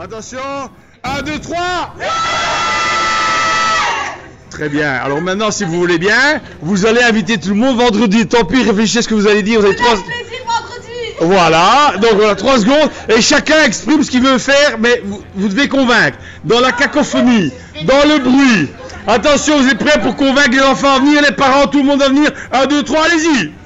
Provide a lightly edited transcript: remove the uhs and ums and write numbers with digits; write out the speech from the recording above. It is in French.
Attention. 1, 2, 3. Très bien. Alors maintenant, si vous voulez bien, vous allez inviter tout le monde vendredi. Tant pis, réfléchissez à ce que vous allez dire. Vous avez 3... Voilà, donc voilà, 3 secondes, et chacun exprime ce qu'il veut faire, mais vous devez convaincre. Dans la cacophonie, dans le bruit. Attention, vous êtes prêts pour convaincre les enfants à venir, les parents, tout le monde à venir. 1, 2, 3, allez-y.